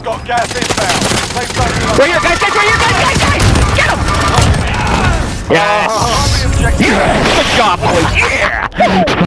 got gas inbound. Safe zone relocated. Right here, guys! Right here, guys! Get him! Yes!